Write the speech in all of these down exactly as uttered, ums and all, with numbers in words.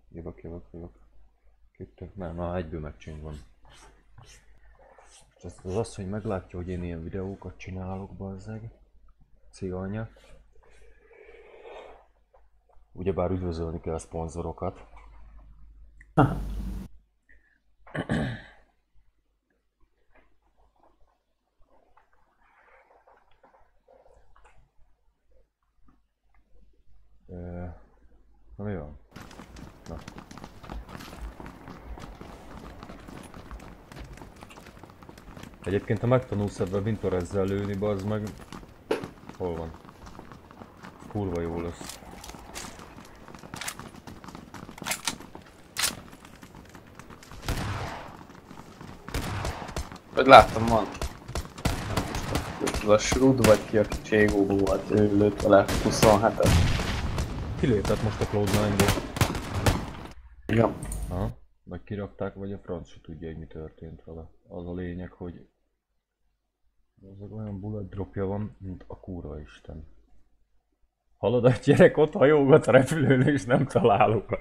Jövök, jövök, jövök. Kettő, nem, na egyből megcsinálom. Van. Ez az az, hogy meglátja, hogy én ilyen videókat csinálok, bazzeg. Szia anya. Ugyebár üdvözölni kell a szponzorokat. Na mi van? Na. Egyébként ha megtanulsz ebben Wintorezzel lőni, bazd meg... Hol van? Kurva jó lesz. Vagy láttam, van. Az a Shrud vagy ki, aki Cségóban volt, ő lőtt vele huszonhetet. Kilépett most a Cloud nine-ból. Igen. Aha. Vagy kirakták, vagy a franc se tudja, hogy mi történt vele. Az a lényeg, hogy... az olyan bullet dropja van, mint a kurva isten. Hallod, a gyerek ott hajógat a repülőn és nem találok.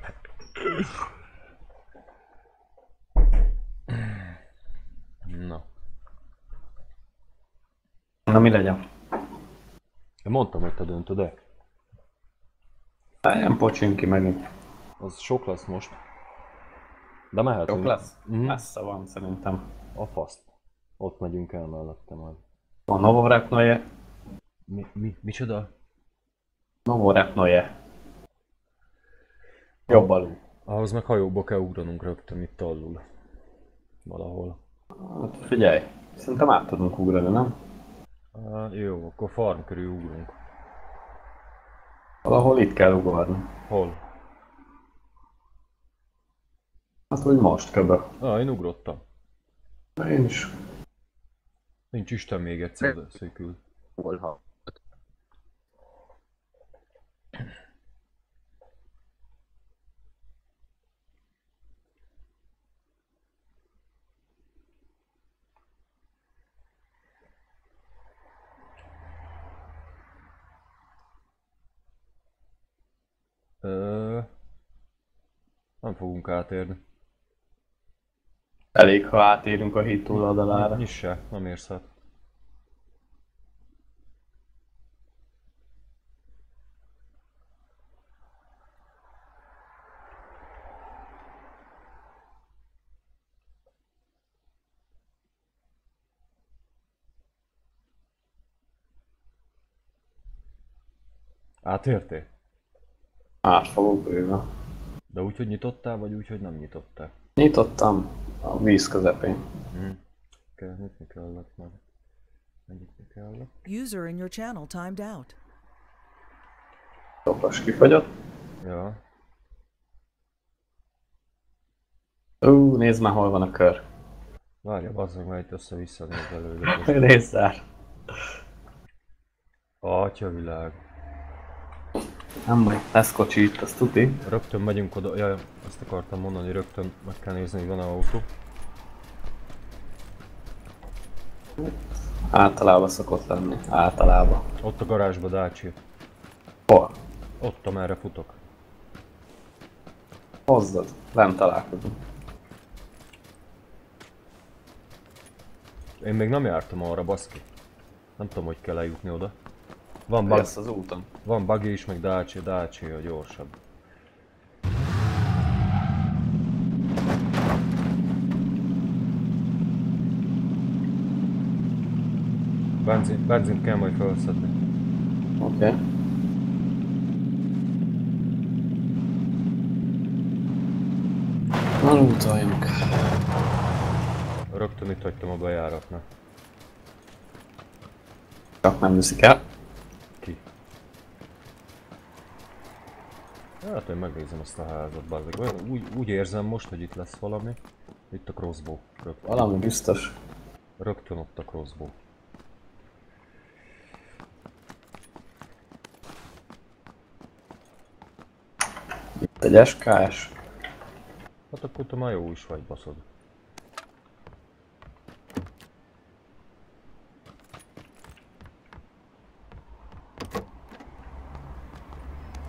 Na. Na mi legyen? Én mondtam, hogy te döntöd el. Nem pocsink ki megint. Az sok lesz most. De mehetünk. Sok lesz? Mm. Messze van szerintem. A faszt. Ott megyünk el mellette majd. A Novorepnoje. Mi, mi, micsoda? Novorepnoje. Jobb alul. Ahhoz meg hajóba kell ugranunk rögtön itt alul. Valahol. Hát figyelj, szerintem át tudunk ugrani, nem? Ah, jó, akkor farm körül ugrunk. Valahol itt kell ugorni. Hol? Hát hogy most köbö. Ah, én ugrottam. Én is. Nincs Isten még egyszer székül. Hol ha? Ö... Nem fogunk átérni. Elég, ha átérünk a híd túloldalára. Nyis se, nem érsz át. Átértél? Át fogok bőve. De úgy, hogy nyitottál, vagy úgy, hogy nem nyitottál? Nyitottam a víz közepén. Hm. Kell, nyitni kellett meg. Nyitni kellett. User in your channel timed out. Topras kifagyott. Ja. Ú, nézd már, hol van a kör. Várja, bazzag, mert itt össze-vissza néz előre. Nézzál. Atyavilág. Nem baj, lesz kocsi itt, azt tuti. Rögtön megyünk oda, jaj, azt akartam mondani, rögtön meg kell nézni, hogy van-e autó. Általában szokott lenni, általában. Ott a garázsba, Dacia. Hol? Ott, amerre futok. Hozzad, lent találkozunk. Én még nem jártam arra, baszki. Nem tudom, hogy kell eljutni oda. Van bug, Lesz az úton. van buggy is, meg Dacia, Dacia a gyorsabb. Benzin, benzint kell majd felszedni. Oké. Okay. Na, utaljunk. Rögtön itt hagytam a bejáratnak. Csak nem viszik el. Ki? Hát én megnézem azt a házat, bazdeg. Olyan, úgy, úgy érzem most, hogy itt lesz valami. Itt a crossbow. Rögtön, Valami biztos. rögtön ott a crossbow. Itt egy es ká es. Hát akkor te már jó is vagy, baszod.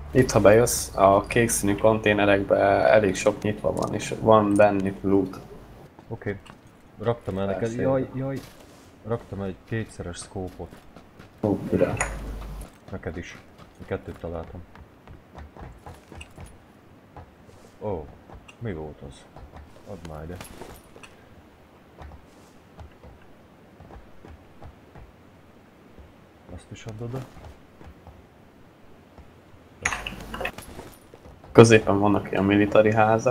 Itt ha bejössz, a kék színű konténerekben elég sok nyitva van, és van bennük loot. Oké. Okay. Raktam el neked, Persze. jaj, jaj. Raktam el egy kétszeres szkópot. Ó, ide. Neked is. Kettőt találtam. Ó, oh, mi volt az? Add már ide. Azt is add oda. Középen vannak ilyen militari házak.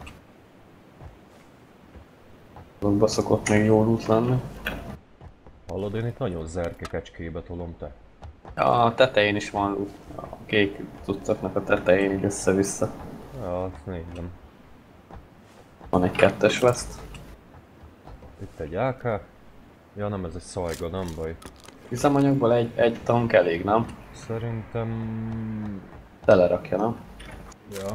Azokba szokott még jó loot lenni. Hallod, én itt nagyon zerke kecskébe tolom te. A tetején is van loot. A kék cuccoknak a tetején így össze-vissza. Ja, azt nézem. Van egy kettes veszt. Itt egy á ká. Ja nem, ez egy szajga, nem baj. Üzemanyagból egy, egy tank elég, nem? Szerintem... Telerakja, nem? Ja.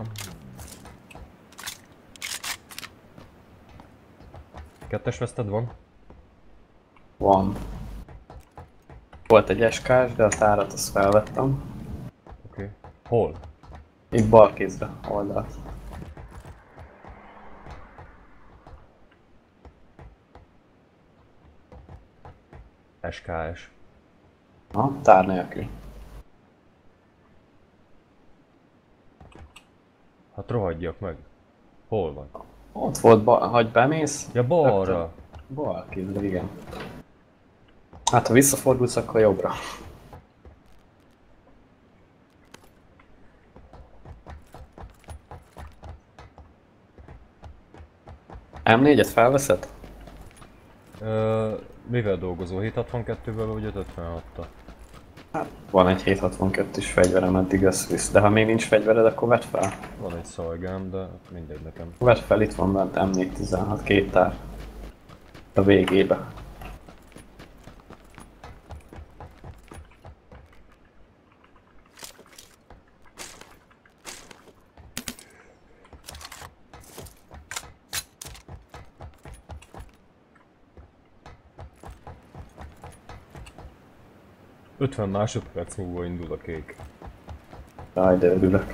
Kettes veszted van? Van. Volt egy es ká-s, de a tárat azt felvettem. Oké. Okay. Hol? Itt bal kézre oldalt. es ká es. Ha, tár nélkül. Hát rohadjak meg. Hol van? Ott volt, ba- hagy bemész. Ja, balra. Rögtön. Bal kézre, igen. Hát ha visszafordulsz, akkor jobbra. em négyet felveszed? Ö, mivel dolgozol? hétszázhatvankettővel vagy ötszázötvenhattal? Hát van egy hétszázhatvankettős fegyverem, eddig ezt visz. De ha még nincs fegyvered, akkor vedd fel. Van egy szajgám, de mindegy nekem. Vedd fel, itt van bent em négyszáztizenhat, két tár. A végébe. ötven másodperc múlva indul a kék. Jaj, de örülök.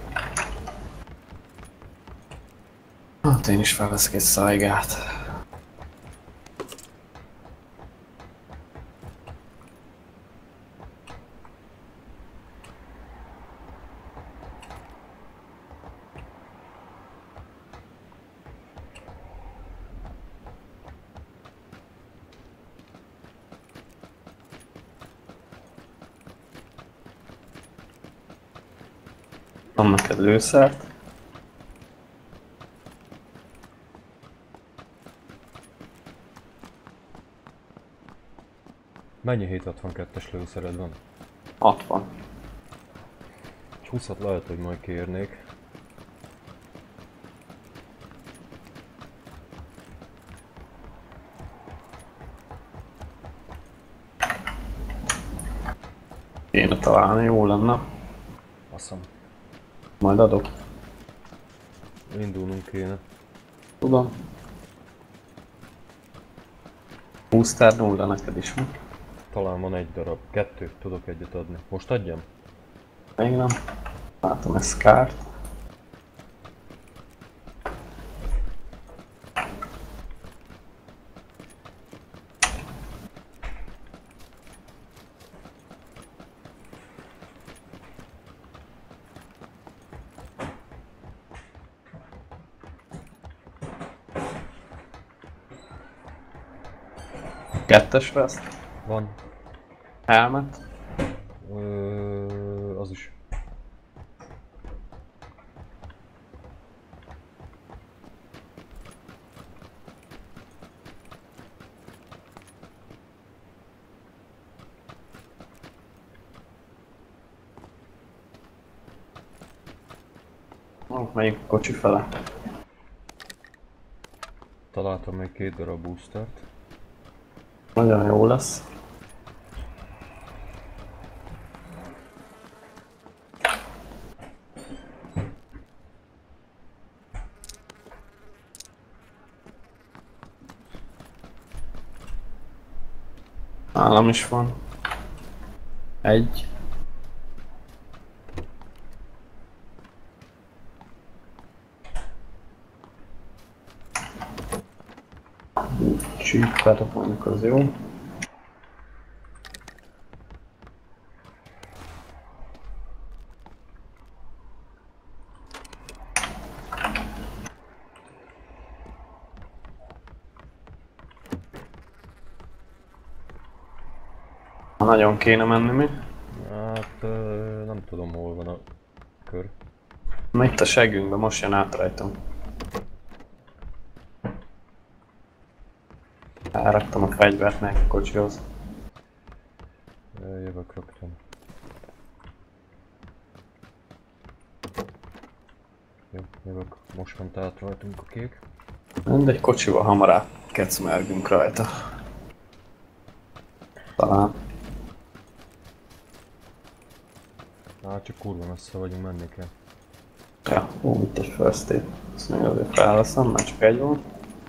Hát én is felveszek egy szájgát. Van neked lőszert. Mennyi hétszázhatvankettes lőszered van? hatvan. Egy húszat lehet, hogy majd kérnék. Kéne találni, jó lenne. Faszom. Majd adok. Indulnunk kéne. Tudom. húsz tár nulla neked is van. Talán van egy darab. Kettő. Tudok egyet adni. Most adjam? Még nem. Látom ezt kárt. Kettes vesz. Van. Helmet. Ö, az is. Oh, melyik kocsi fele? Találtam még két darab boostert. Nagyon jó lesz. Nálam is van. Egy. Csípátok mondjuk az jó. Nagyon kéne menni mi? Hát ö, nem tudom hol van a kör. Na itt a seggünkben, most jön át rajtam. Elraktam a fegyvert neki a kocsihoz. Ö, Jövök rögtön. Jó, jövök. Most ment át rajtunk a kék. Mindegy, kocsival hamar átkecmergünk rajta. Talán. Hát csak kurva messze vagyunk, menni kell. Ja, ó, itt egy first aid. Ezt még azért felveszem, már csak egy van.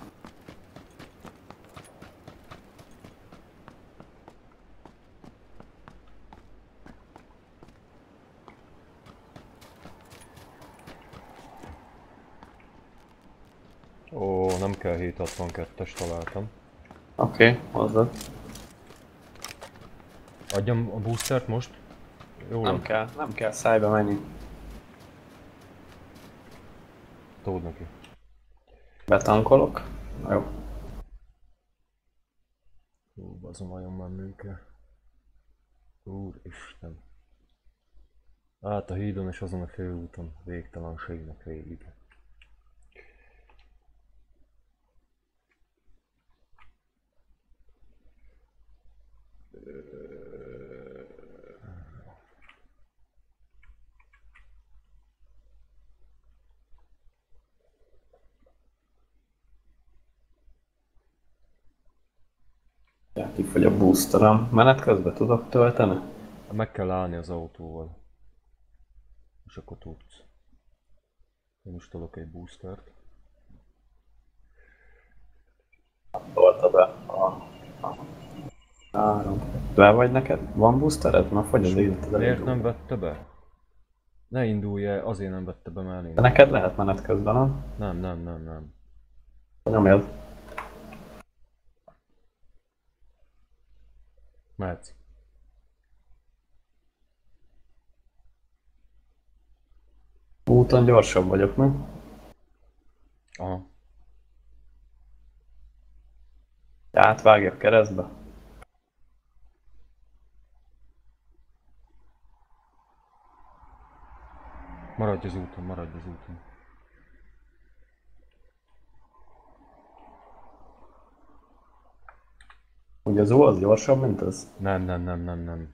Ó, nem kell hétszázhatvankettes, találtam. Oké, okay, hozzad. Adjam a boostert most? Jó, Nem kell, nem kell szájba menni. Tód neki. Betankolok. Na jó. Ú, bazom, nagyon mennünk kell. Úristen. Át a hídon és azon a főúton. Végtelenségnek végig. Ja, kifogy a boosterem. Menet közben tudok tölteni? Meg kell állni az autóval. És akkor tudsz. Én is tolok egy boostert. Tolta be a... a... Három. Be vagy neked? Van boostered? Már fogy az életed. Miért nem vette be? Ne indulj el, azért nem vette be, mert De elindul. neked lehet menet közben, nem? Nem, nem, nem, nem. Nyomjad. Mehetsz. Úton gyorsabb vagyok, nem? Aha. Átvágjak keresztbe. Maradj az úton, maradj az úton. Ugye az ó az gyorsabb, mint az? Nem, nem, nem, nem, nem.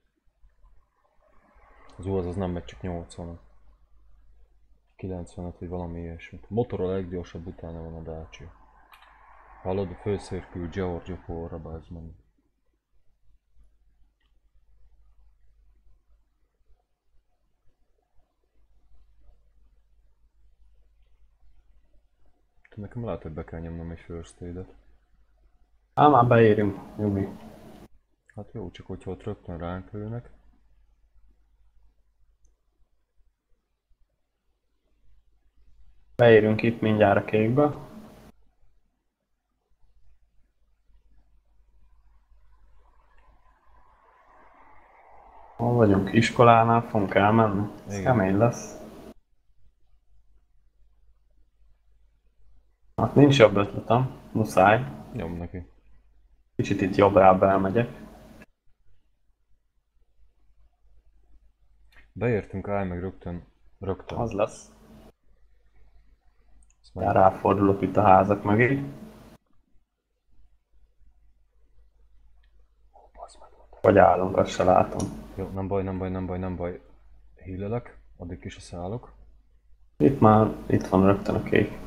Az ú az, az nem megy, csak nyolcvan. kilencvenöt vagy valami ilyesmit. A motor a leggyorsabb, utána van a Dacia. Hallod, a főszörkül Giorgio Porra, bazd meg. Nekem lehet, hogy be kell nyomnom egy first aid-et. Á, már beérünk, Jumi. Hát jó, csak hogyha ott rögtön ránk lőnek. Beérünk itt mindjárt a kékbe. Hol vagyunk? Iskolánál fogunk elmenni? Ez Igen. kemény lesz. Hát nincs jobb ötletem, muszáj. Nyom neki. Kicsit itt jobbra elmegyek. Beértünk, állj meg rögtön. Rögtön. Az lesz. Azt Már meg... ráfordulok itt a házak mögé. Ó, bazd meg. Vagy állunk, azt se látom. Jó, nem baj, nem baj, nem baj, nem baj. Hílelek, addig is a szállok. Itt már, itt van rögtön a kék.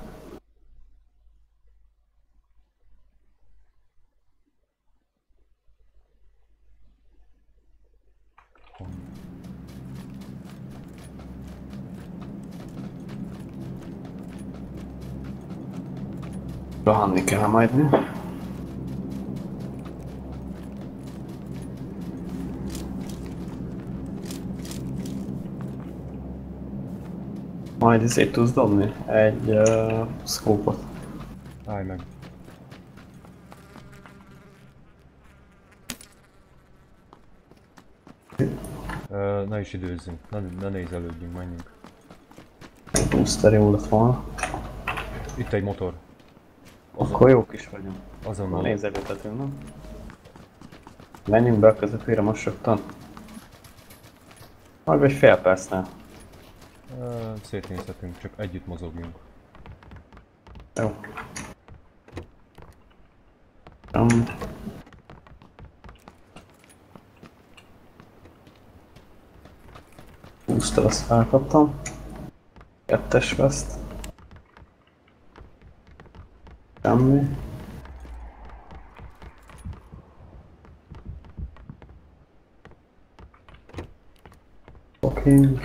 Rohanni kell majd, mi? Majd ezért tudsz dobni egy uh, scope-ot. Állj meg. Uh, ne is időzzünk, ne, ne nézelődjünk, menjünk. Booster jó lett volna. Itt egy motor. Akkor jók is vagyunk. Azonnal. Nézelődhetünk, nem? Menjünk be a közepére most rögtön. Majd egy fél percnél. Uh, szétnézhetünk, csak együtt mozogjunk. Jó. Um. Booster, azt felkaptam. Kettes veszt. Semmi. Fucking.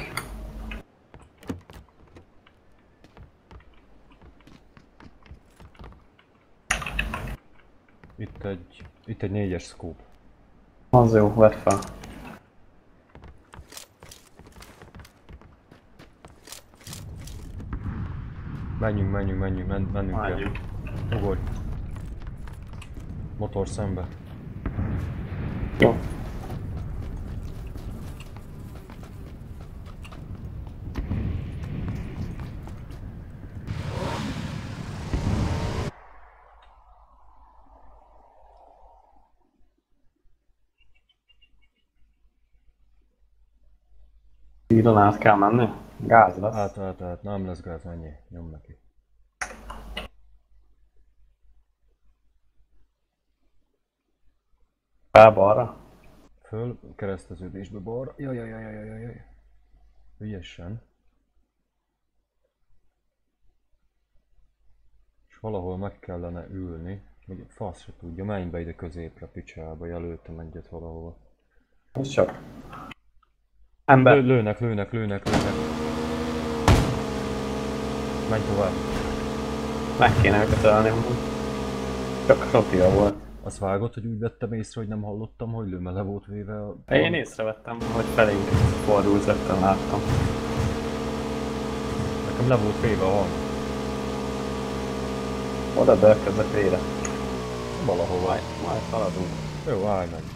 Itt egy, itt egy négyes scope. Az jó, vedd fel. Menjünk, menjünk, menjünk, men, mennünk kell. Menjünk. Ugorj. Motor szembe. Jó. Hídon át kell menni? Gáz lesz. Át, át, át, nem lesz gáz, ennyi. Nyom neki. Fel balra. Föl, kereszteződésbe balra. Jaj, jaj, jaj, jaj, jaj, jaj. Ügyesen. És valahol meg kellene ülni. Hogy fasz se tudja, menj be ide középre, picsába, jelöltem egyet valahol. Ez csak. Ember. Lő, lőnek, lőnek, lőnek, lőnek. Menj tovább. Meg kéne őket ölni amúgy. Csak rotia volt. Azt vágott, hogy úgy vettem észre, hogy nem hallottam, hogy lő, mert le volt véve a... Én észrevettem, hogy felénk fordult, rögtön láttam. Nekem le volt véve a hang. Oda be a közepére. Valahova. Majd, majd haladunk. Jó, állj meg.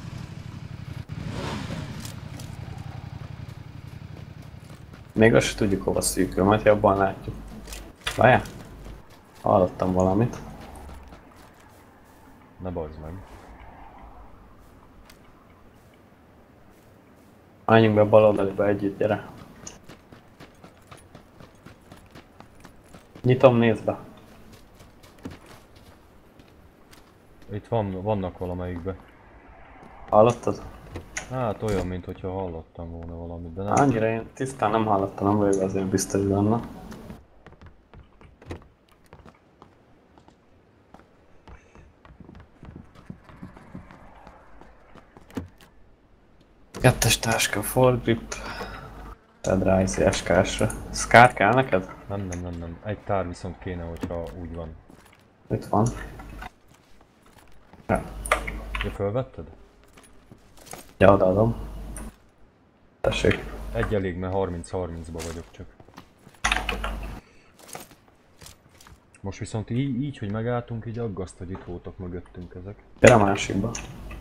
Még azt se tudjuk hova szűkül, majd jobban látjuk. Várjál? Hallottam valamit. Ne bazd meg. Menjünk be bal oldaliba együtt, gyere. Nyitom, nézd be. Itt van, vannak valamelyikbe. Hallottad? Hát olyan, mint hogyha hallottam volna valamit, de nem. Annyira én tisztán nem hallottam, nem vagyok azért biztos benne. Kettes táska, foregrip. Tedrise es ká-sra. Scar kell neked? Nem, nem, nem, nem. Egy tár viszont kéne, hogyha úgy van. Itt van. Ja, Ja, fölvetted? ja, odaadom. Tessék. Egy elég, mert harminc harmincba vagyok csak. Most viszont így, így, hogy megálltunk, így aggaszt, hogy itt voltak mögöttünk ezek. Gyere a másikba.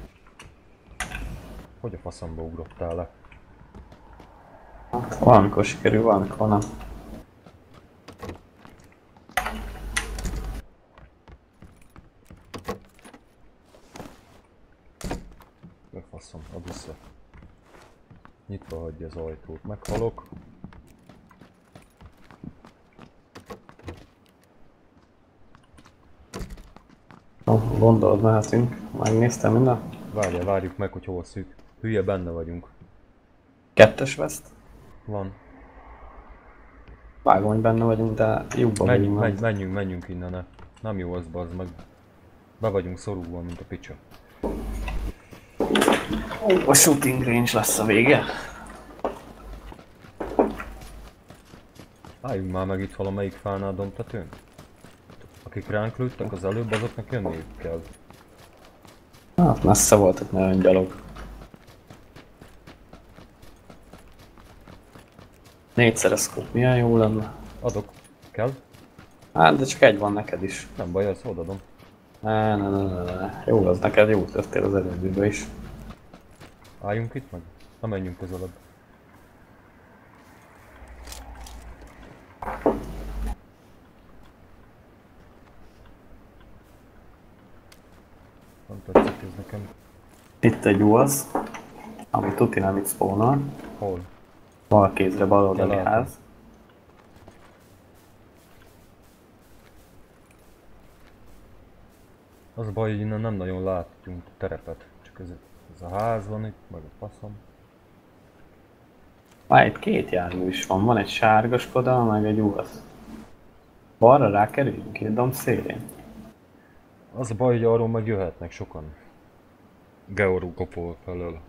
Hogy a faszamba ugrottál le? Hát, valamikor sikerül, valamikor nem. Befaszom, add vissza. Nyitva hagyja az ajtót, meghalok. No, gondolod, mehetünk. Megnéztem minden. Várjál, várjuk meg, hogy hol szűk. Hülye, benne vagyunk. Kettes veszt. Van. Vágom, hogy benne vagyunk, de jobban Menjünk, vagyunk. menj, menjünk, menjünk innen. Ne. Nem jó az, bazd meg. Be vagyunk szorulva, mint a picsa. A shooting range lesz a vége. Álljunk már meg itt valamelyik fánál domtetőn. Akik ránk lőttek az előbb, azoknak jönniük kell. Hát messze voltak, nagyon gyalog. Négyszeres scope, milyen jó lenne. Adok. Kell? Hát, de csak egy van neked is. Nem baj, ezt odadom. Ne, ne, ne, ne, ne. Jó, az neked jó tettél az előzőbe is. Álljunk itt meg? Na menjünk közelebb. Nem tetszik ez nekem. Itt egy UASZ, ami tuti nem itt spawnol. Hol? Bal kézre, bal oldali Ja, látom. ház. Az a baj, hogy innen nem nagyon látjunk terepet. Csak ez, ez a ház van itt, meg a faszom. Már itt két jármű is van, van egy sárga Skoda, meg egy UASZ. Balra rákerüljünk, itt domb szélén. Az a baj, hogy arról meg jöhetnek sokan. Georgopol felől.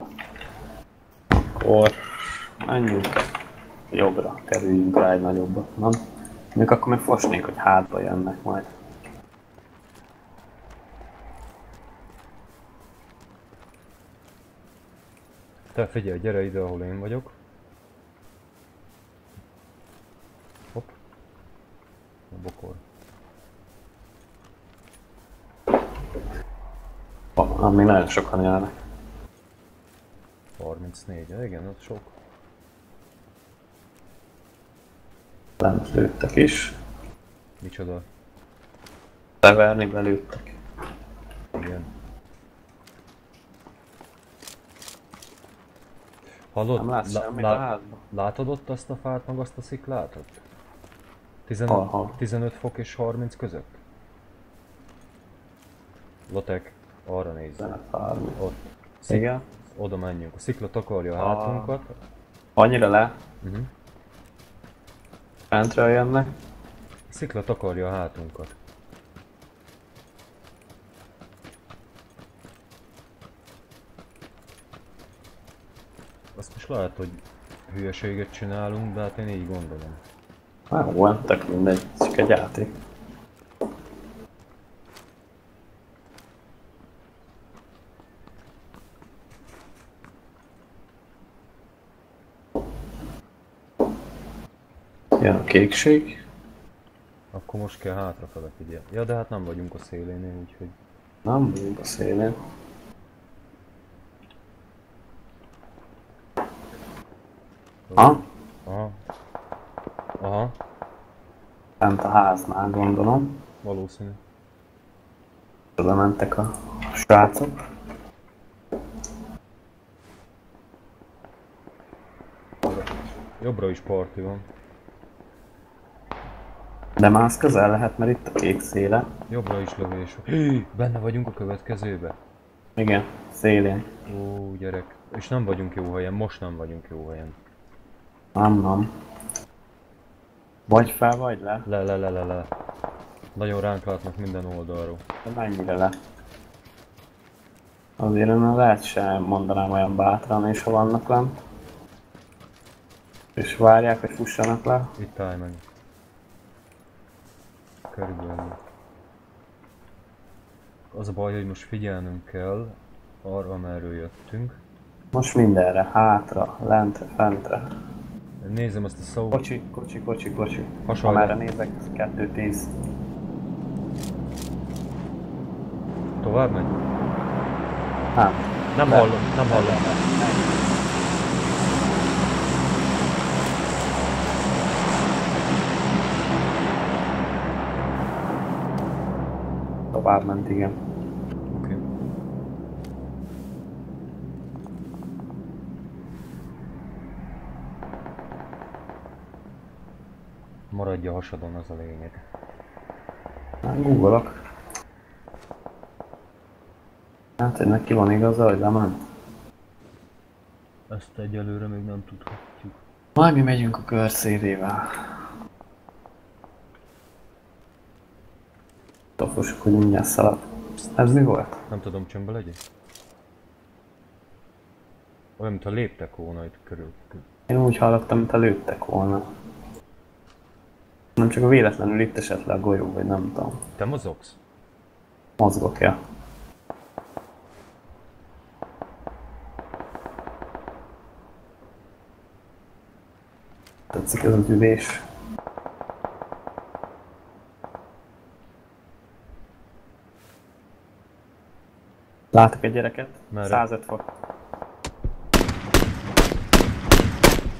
Akkor menjünk jobbra, kerüljünk rá egy nagyobbat, nem? Mondjuk akkor meg fosnék, hogy hátba jönnek majd. Te figyelj, gyere ide, ahol én vagyok. Hopp. A bokor. Ah, még nagyon sokan jönnek. harmincnégy, igen, az sok. Lent lőttek is. Micsoda? Leverni belőttek. Igen. Hallod? Nem látsz Lá- semmit a lá- házban? látod ott azt a fát, meg azt a sziklát ott? Aha. tizenöt fok és harminc között? Lotek, arra nézz. Zenefármi. Ott. Szik- Igen. Oda menjünk. A szikla takarja a Ah. hátunkat. Annyira le, Uh-huh. fentről jönnek. A szikla takarja a hátunkat. Azt most lehet, hogy hülyeséget csinálunk, de hát én így gondolom. Hát jó, tök mindegy, csak egy játék. Jön a kékség. Akkor most kell hátrafele figyelni. Ja, de hát nem vagyunk a szélénél, úgyhogy... Nem vagyunk a szélén. Ha? Aha. Aha, Fent a háznál gondolom. valószínű. Oda mentek a srácok. Jobbra is parti van. De már az közel lehet, mert itt a kék széle. Jobbra is lövés van. Hí, benne vagyunk a következőbe. Igen, szélén. Ó, gyerek. És nem vagyunk jó helyen, most nem vagyunk jó helyen. Nem, nem. Vagy fel, vagy le. Le, le, le, le, le. Nagyon ránk látnak minden oldalról. De mennyire le? Azért én lehet sem mondanám olyan bátran, és ha vannak lent. És várják, hogy fussanak le. Itt állj meg. Körülbelül. Az a baj, hogy most figyelnünk kell arra, amerről jöttünk. Most mindenre, hátra, lentre, fentre. Nézem azt a szó. Kocsi, kocsi, kocsi, kocsi. Hasonló. Amerre nézek, kettő tíz. Tovább megy? Nem. Nem Le. hallom, nem hallom. Tovább ment, igen. Oké. Maradj a hasadon, az a lényeg. Hát googolok. Hát, hogy neki van igaza, hogy lement. Ezt egyelőre még nem tudhatjuk. Majd mi megyünk a kör szélével. Tofosok, hogy mindjárt szalad. Ez mi volt? Nem tudom, csömbbe legyek? Olyan, mintha léptek volna itt körül. Én úgy hallottam, mintha lőttek volna. Nem csak a véletlenül itt esett le a golyó, vagy nem tudom. Te mozogsz? Mozgok, ja. Tetszik ez az ülés. Látok egy gyereket? Merre? százöt fok.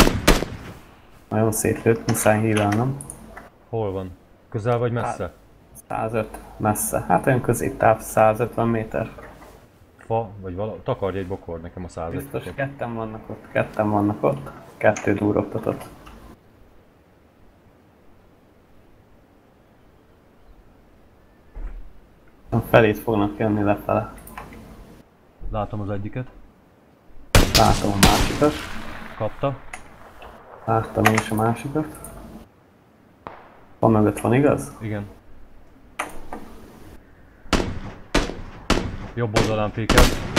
Nagyon szétlőtt, muszáj hívelnem. Hol van? Közel vagy messze? százöt messze. Hát olyan középtáv, száz ötven méter. Fa, vagy vala... Takarj egy bokor nekem a Biztos százötöt. ketten vannak ott, ketten vannak ott. Kettő durogtatott. A felét fognak jönni lefele. Látom az egyiket. Látom a másikat. Kapta. Láttam én is a másikat. Van mögött van, igaz? Igen. Jobb oldalán fékel.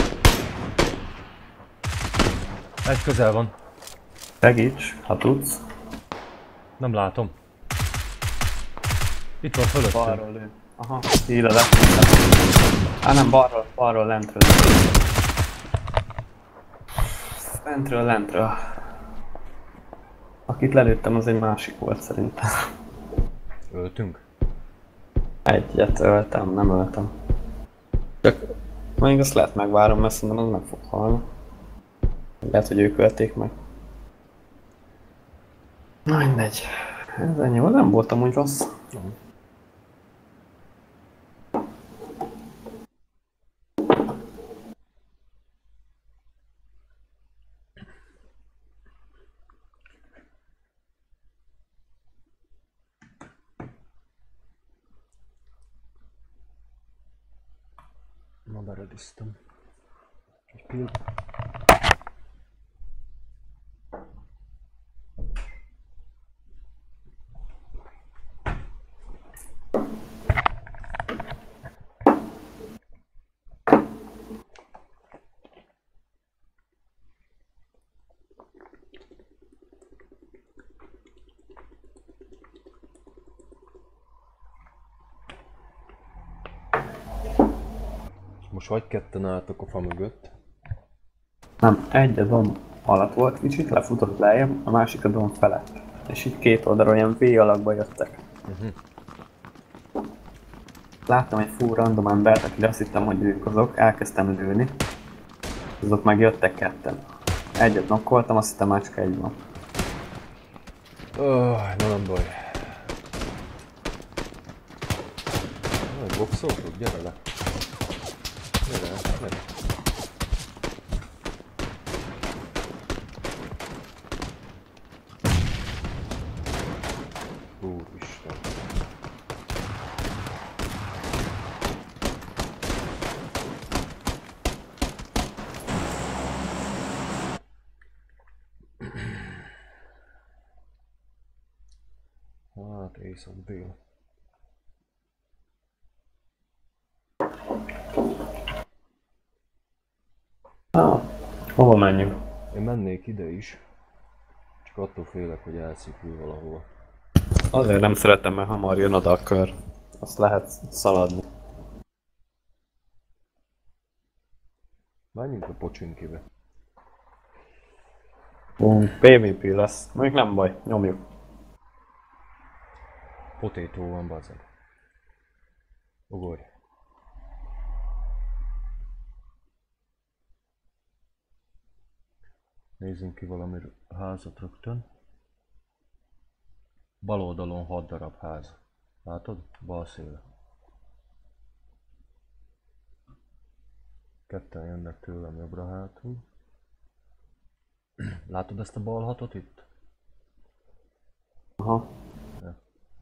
Egy közel van. Segíts, ha tudsz. Nem látom. Itt van fölöttünk. Balról lő. Aha, híle lett. Á nem, balról, balról lentről. Lentről, lentről. Akit lelőttem, az egy másik volt szerintem. Öltünk? Egyet öltem, nem öltem. Csak még azt lehet megvárom, mert szerintem az meg fog halni. Lehet, hogy ők ölték meg. Na mindegy. Ez ennyi volt, nem voltam úgy rossz. Ma berediztem. Egy pillanat. Most vagy ketten álltok a fa mögött. Nem, egy a dom alatt volt kicsit, lefutott lejjebb, a másik a dom felett. És itt két oldalról ilyen V alakba jöttek. Uh-huh. Láttam egy full random embert, akire azt hittem, hogy ők azok, elkezdtem lőni. Azok meg jöttek ketten. Egyet nokkoltam, azt hittem már csak egy van. Oh, na nem baj. Na, boxoltuk, gyere le. Gyere, gyere. Úristen. Hát, észak-dél. Ah, hova menjünk? Én mennék ide is. Csak attól félek, hogy elszikül valahova. Azért nem szeretem, mert hamar jön oda a kör. Azt lehet szaladni. Menjünk a pocsinkibe. Um, pé vé pé lesz. Mondjuk nem baj, nyomjuk. Potato van, bazzeg. Ugorj. Nézzünk ki valami házat rögtön. Bal oldalon hat darab ház. Látod? Bal széle. Ketten jönnek tőlem jobbra hátul. Látod ezt a bal hatot itt? Aha. Ja.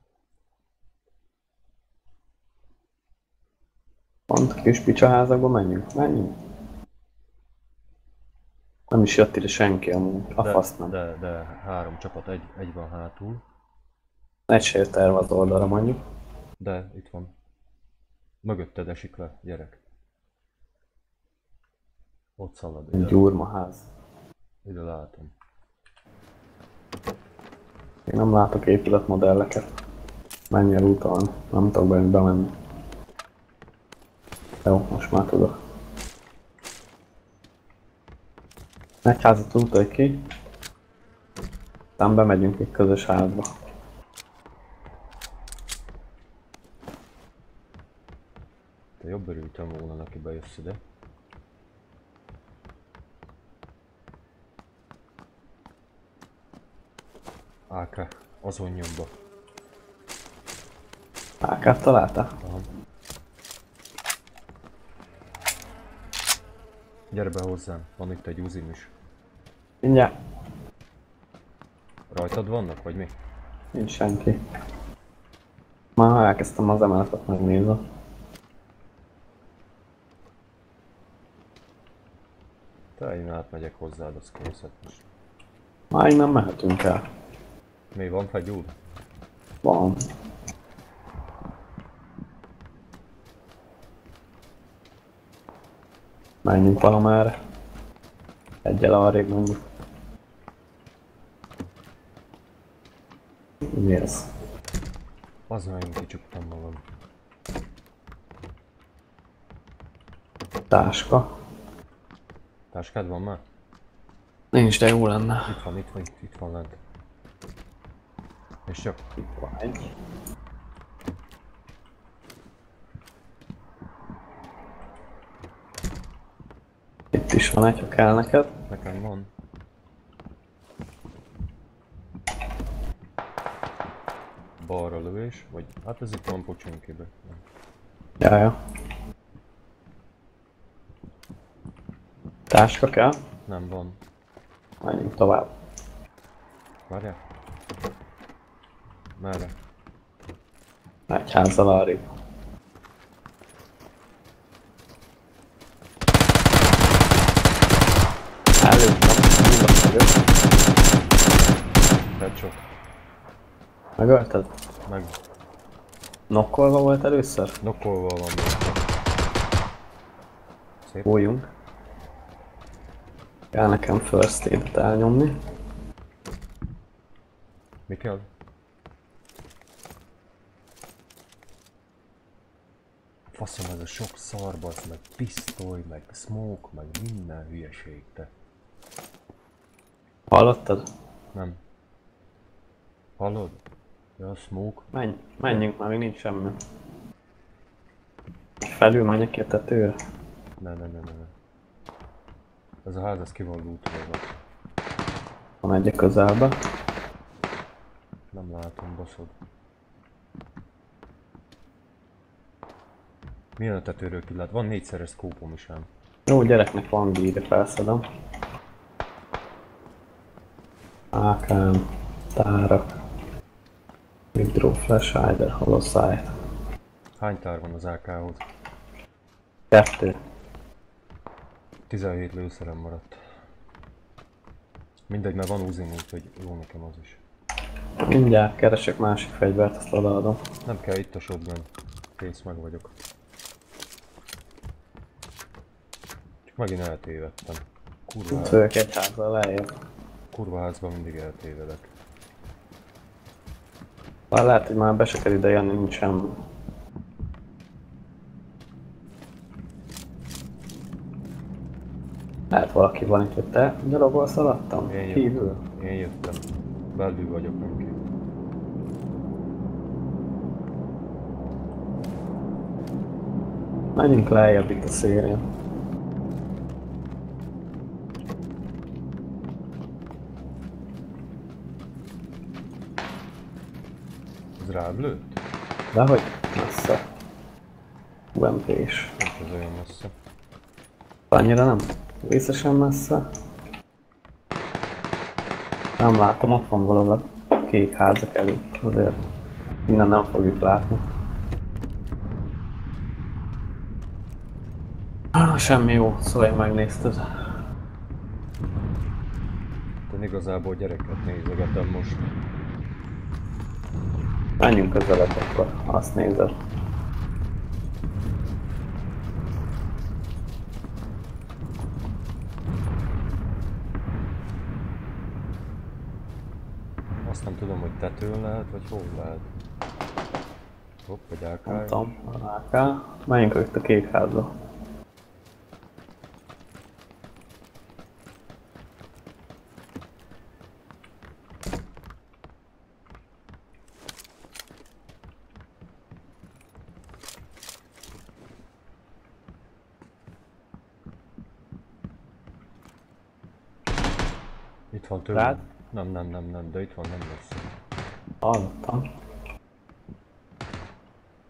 Pont kis picsaházakba menjünk? Menjünk. Nem is jött ide senki amúgy. A De, fasz nem. de, de három csapat, egy, egy van hátul. Egy se terv az oldalra mondjuk. De itt van. Mögötted esik le, gyerek. Ott szalad Egy ide. gyurmaház. Ide látom. Én nem látok épületmodelleket. Menj el úton, nem tudok benne bemenni. Jó, most már tudok. Egy házat utolj ki. Aztán bemegyünk egy közös házba. Te jobb örültem volna neki, bejössz ide. Ákra, azon nyomba. á kát találta? Aha. Gyere be hozzám, van itt egy uzim is. Mindjárt. Rajtad vannak, vagy mi? Nincs senki. Már elkezdtem az emeletet megnézni. Te én átmegyek hozzád, az készet most. Már innen mehetünk el. Mi van fegyúr? Van. Menjünk valamerre. Egyel arrébb mondjuk. Mi ez? Az már én kicsuktam magam. Táska. Táskád van már? Nincs, de jó lenne. Itt van, itt van, itt, itt van lent. És csak Itt van egy. Itt is van egy, ha kell neked. nekem van. Balra lövés, vagy hát ez itt van pocsunkibe. Jaja. Táska kell? Nem van. Menjünk tovább. Várjál? Merre? Egy házzal arrébb. Előttem, nyugodt vagyok. Headshot. Megölted? Meg Nokkolva volt először? nokkolva van még. Szép. Bújjunk. Kell nekem first aid-et elnyomni. Mi kell? Faszom, ez a sok szarbasz, meg pisztoly, meg smoke, meg minden hülyeség, te. Hallottad? Nem. Hallod? Ja, a smoke. Menj, menjünk már, még nincs semmi. Felül menjek ki a tetőre. Ne, ne, ne, ne, ne. Ez a ház, ez ki van lootolva. Ha megyek közelbe. Nem látom, baszod. Milyen a tetőről kilát? Van négyszeres szkópom is ám. Jó, gyereknek van gíre, felszedem. á ká-m, tárak. Hydro Flash, Hider, Holosight. Hány tár van az á ká-hoz? Kettő. tizenhét lőszerem maradt. Mindegy, mert van uzim, úgyhogy jó nekem az is. Mindjárt keresek másik fegyvert, azt odaadom. Nem kell, itt a shotgun. Kész, meg vagyok. Csak megint eltévedtem. Kurva, ház, Fők egy házzal lejjebb. kurva házban mindig eltévedek. Már lehet, hogy már be se kell ide jönni, nincs semmi. Lehet valaki van itt, hogy te gyalogolsz alattam? Én jöttem. Kívül? Én jöttem. Belül vagyok, nem kívül. Menjünk lejjebb itt a szélén. Ez rád lőtt? Dehogy? Messze. u em pé-s. Nem az olyan messze. Annyira nem? Vészesen messze. Nem látom, ott van valahol a kék házak előtt. Azért innen nem fogjuk látni. Ah, semmi jó, szóval én megnézted. Én igazából gyereket nézegetem most. Menjünk közelebb, akkor azt nézed. Azt nem tudom, hogy tetőn lehet, vagy hol lehet. Hopp, egy á ká. Nem tudom, a á ká. Menjünk itt a kék házba. Itt van Rád? tőlem. Nem, nem, nem, nem, de itt van, nem lesz. Hallottam.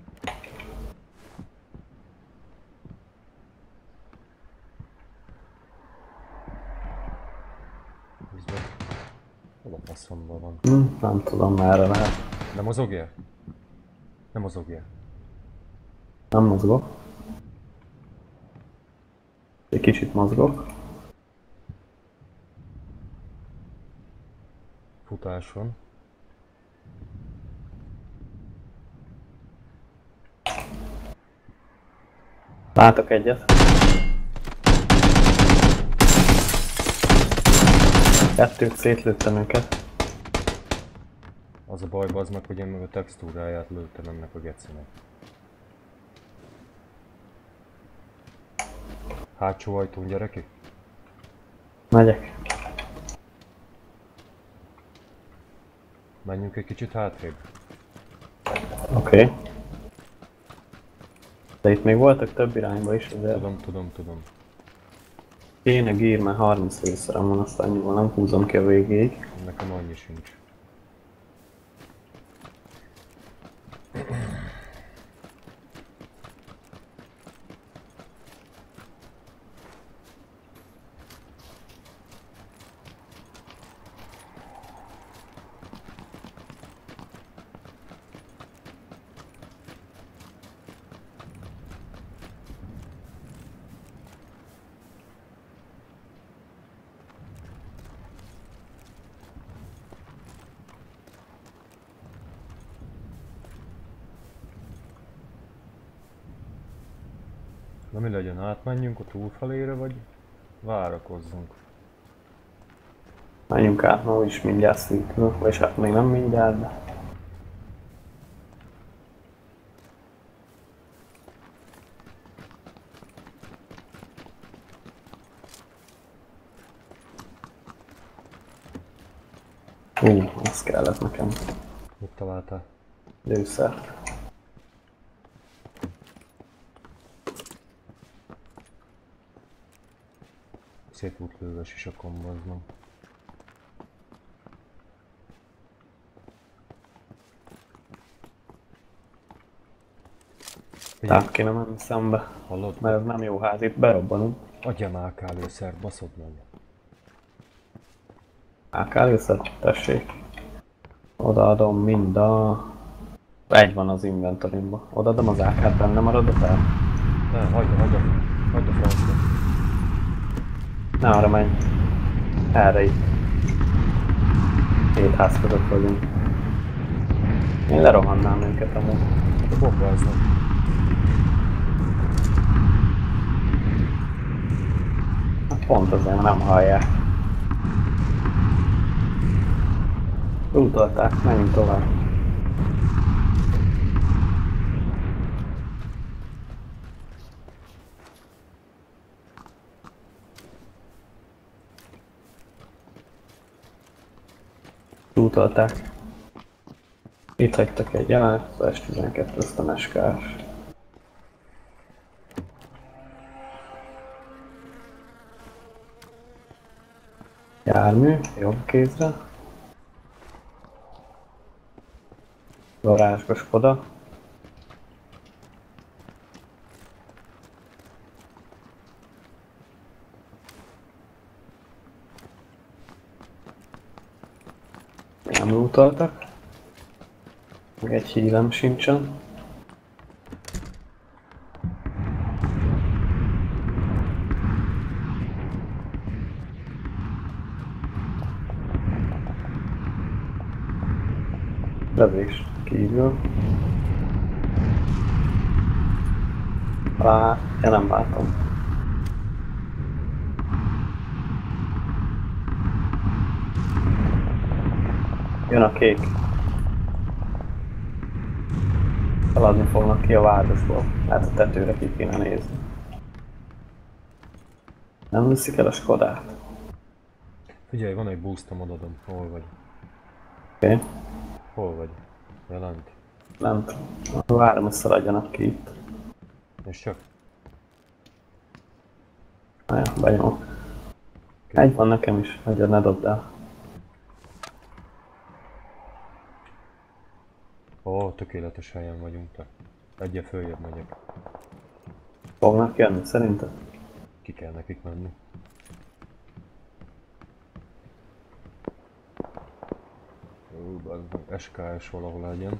faszomban van. Hm, nem tudom, merre lehet. Nem mozogjál? Nem mozogjál. Nem mozgok. Egy kicsit mozgok. Futás van. Látok egyet. Kettőt szétlőttem őket. Az a baj, bazd meg, hogy én meg a textúráját lőttem ennek a gecinek. Hátsó ajtón, gyerekek? Megyek. Menjünk egy kicsit hátrébb. Oké. Okay. De itt még voltak több irányba is, azért Tudom, tudom, tudom. kéne gír, mert harminc lőszerem van, azt annyival nem húzom ki a végéig. Nekem annyi sincs. Na mi legyen, átmenjünk a túlfelére, vagy várakozzunk? Menjünk át, ma úgyis mindjárt szűkül, vagyis hát még nem mindjárt, de... Hú, ez kellett nekem. Mit találtál? Lőszert. Szép útlőves is a kombaznom. Tehát kéne menni szembe, Hallod? mert ez nem jó ház, itt berobbanunk. Adja már á ká lőszert, baszod meg. á ká lőszert, tessék. Odaadom mind a... Egy van az inventorimba. Odaadom az á kát, benne marad a fel? Ne, hagyd, hagyd, hagyd a francba. Ne arra menj. Erre itt. Két ház között vagyunk. Én lerohannám őket amúgy. Hát a bombáznak. Hát pont azért nem hallják. Rútolták, menjünk tovább. Rútolták. Itt hagytak egy át, az es tizenkettő, azt a meskás. Jármű, jobb kézre. Garázsba Skoda. Nem lútoltak. Meg egy hílem sincsen. Lövés kívül. Lá, én nem látom. Jön a kék. Szaladni fognak ki a városból. Hát a tetőre ki kéne nézni. Nem viszik el a Skodát. Figyelj, van egy boostom, odadom. Hol vagy? Oké. Okay. Hol vagy? Jelent. Lent. Várom, hogy szaladjanak ki itt. És csak? Na ja, benyomok. Egy van nekem is, hagyjad, ne dobd el. Ó, tökéletes helyen vagyunk, te. Egyre följebb megyek. Fognak jönni, szerinted? Ki kell nekik menni. az es ká es valahol legyen.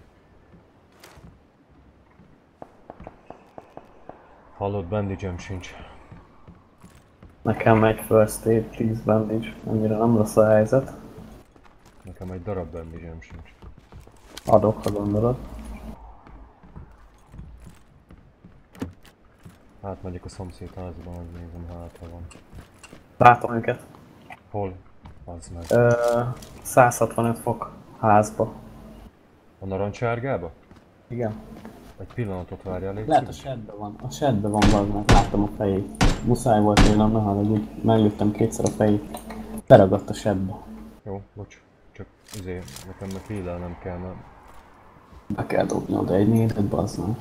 Hallott, bandage-em sincs. Nekem egy first aid, please bandage. Annyira nem rossz a helyzet. Nekem egy darab bandage-em sincs. Adok, ha gondolod. Hát megyek a szomszéd házban, az nézem, hát ha van. Látom őket. Hol? Az meg. Ö, száz hatvanöt fok házba. A narancsárgába? Igen. Egy pillanatot várjál, légy Lehet a szíves. shedbe van. A shedbe van valami, mert láttam a fejét. Muszáj volt jönnöm, ne haragudj. Meglőttem kétszer a fejét. Beragadt a shedbe. Jó, bocs. Csak izé, nekem meg hílelnem kell, mert... Be kell dobni oda egy négyet, bazd meg.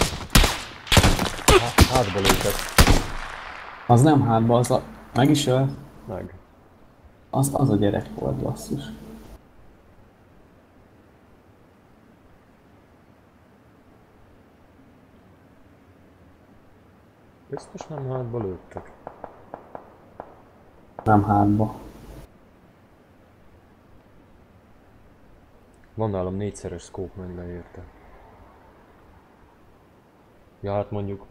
Há, hátba lőttek. Az nem hátba, az a... Meg is ölt. Meg. Az, az a gyerek volt, basszus. Biztos nem hátba lőttek. Nem hátba. Van nálam négyszeres scope, meg leérte. Ja, hát mondjuk...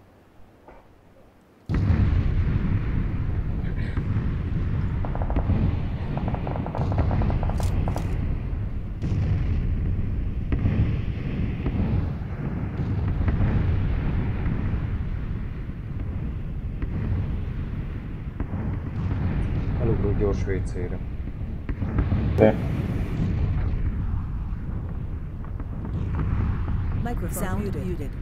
Elugrok gyors vé cére. De. Microphone Sound muted. muted.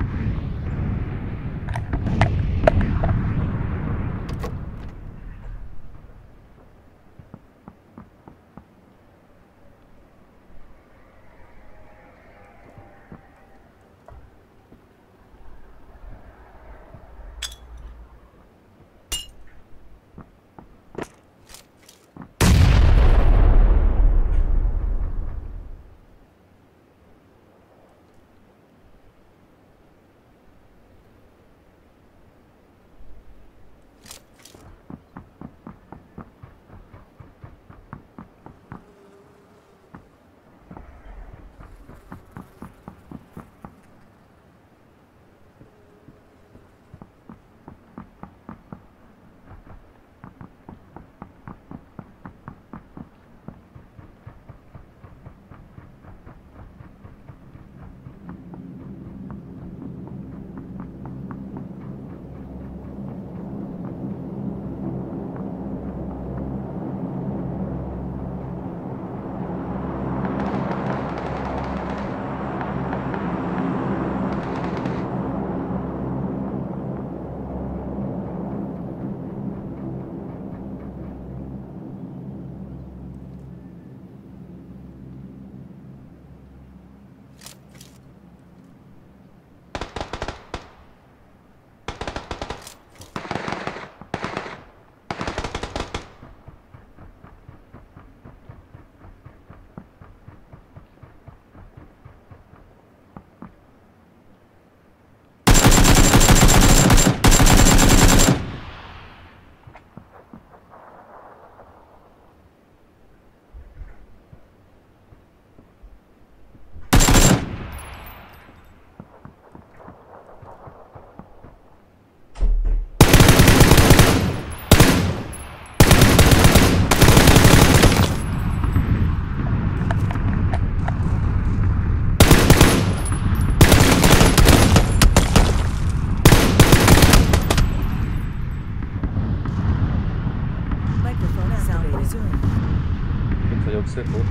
szép volt.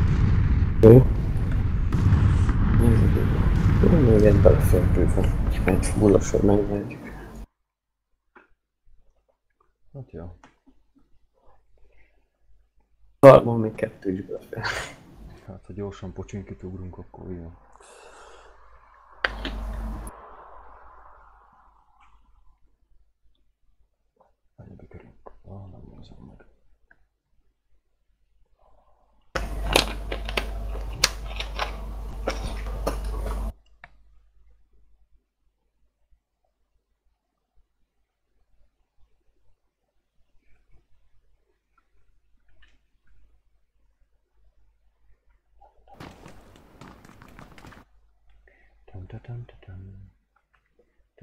Jó. Még egy belefértőzve. Egy bullasod megvegyük. Hát jó. Talán még kettő is belefér. Hát ha gyorsan pocsinkit ugrunk, akkor jó. Mennyibe kerül? Ah, nem nézem meg.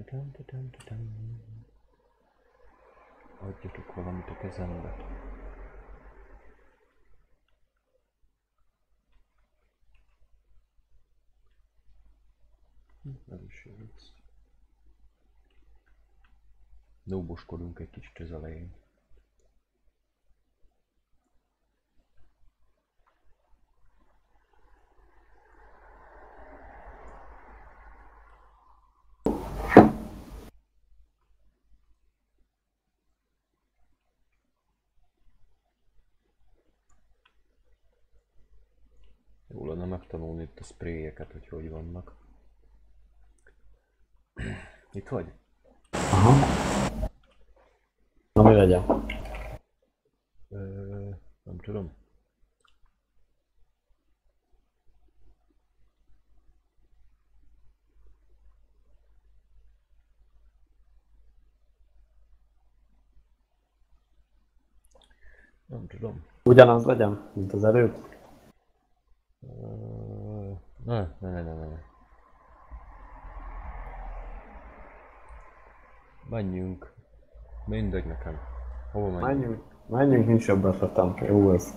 Tatam, tatam, tatam. Adjatok valamit a kezembe. Hm, ez is jó lesz. Nóboskodunk egy kicsit az elején. Jó lenne megtanulni itt a spréjeket, hogy hogy vannak. Itt vagy? Aha. Na mi legyen? Ö, nem tudom. Nem tudom. Ugyanaz legyen, mint az előbb? Ö, ne, ne, ne, ne, ne. Menjünk. Mindegy nekem. Hova menjünk? Menjünk, menjünk, nincs jobb ötletem. Jó ez.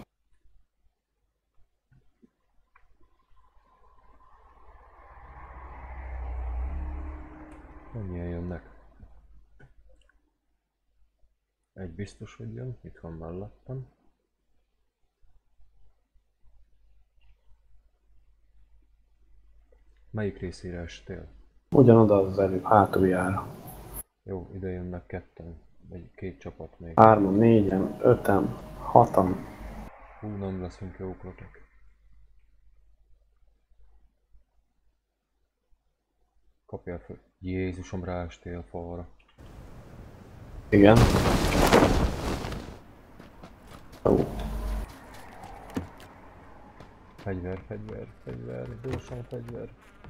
Mennyien jönnek? Egy biztos, hogy jön. Itt van mellettem. Melyik részére estél? Ugyanoda az előbb, hátuljára. Jó, ide jönnek ketten. Egy két csapat még. Hárman, négyen, öten, hatan. Hú, nem leszünk jóklatok. Kapjál fel. Jézusom, ráestél falra. Igen. Ó, Fegyver, fegyver, fegyver, gyorsan fegyver.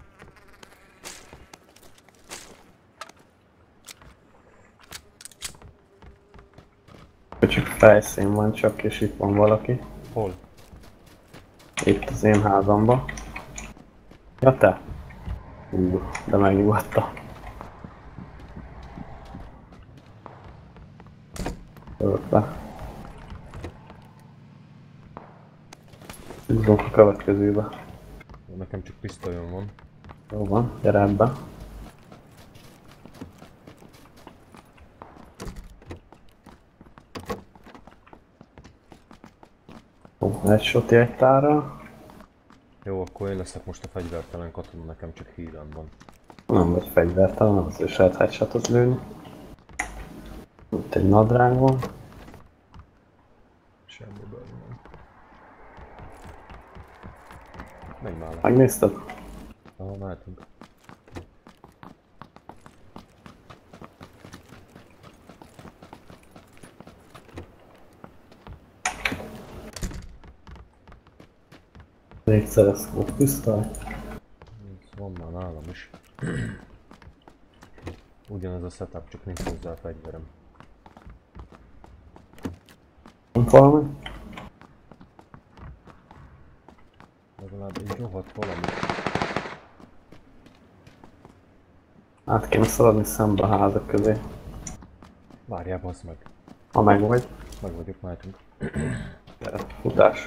csak fejszín van csak, és itt van valaki. Hol? Itt az én házamba. Ja te? Ú, de megnyugodta. Jövök le. Húzunk a következőbe. Nekem csak pisztolyom van. Jó van, gyere ebbe. Ó, egy soti egy tára. Jó, akkor én leszek most a fegyvertelen katona, nekem csak hílem van. Nem vagy fegyvertelen, az is lehet headshotot lőni. Itt egy nadrág van. Semmi baj nem. Menj már le. Megnézted? Ahol mehetünk. Négyszeres scope pisztoly. Van már nálam is. Ugyanaz a setup, csak nincs hozzá a fegyverem. Van valami? Legalább egy rohadt valami. Át kéne szaladni szembe a házak közé. Várjál, bassz meg. Ha meg vagy. Meg vagyok, mehetünk. Gyere, futás.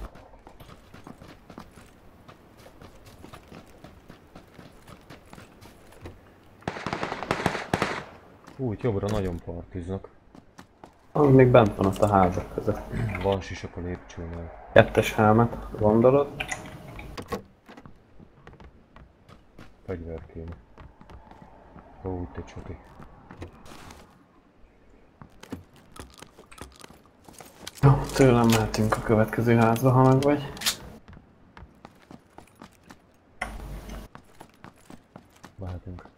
Hú, itt jobbra nagyon partiznak. Az még bent van ott a házak között. Van sisak a lépcsőnél. Kettes helmet, gondolod? Fegyver kéne. Ó, itt egy csoti. Jó, tőlem mehetünk a következő házba, ha meg vagy. Mehetünk.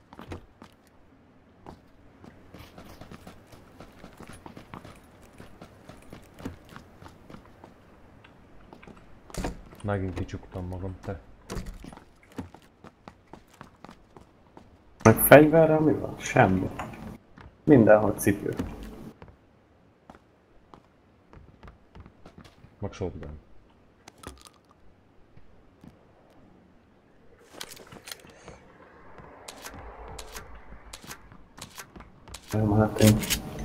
Megint kicsuktam magam, te. Meg fegyverrel mi van? Semmi. Mindenhol cipő. Meg shotgun. Elmehetünk.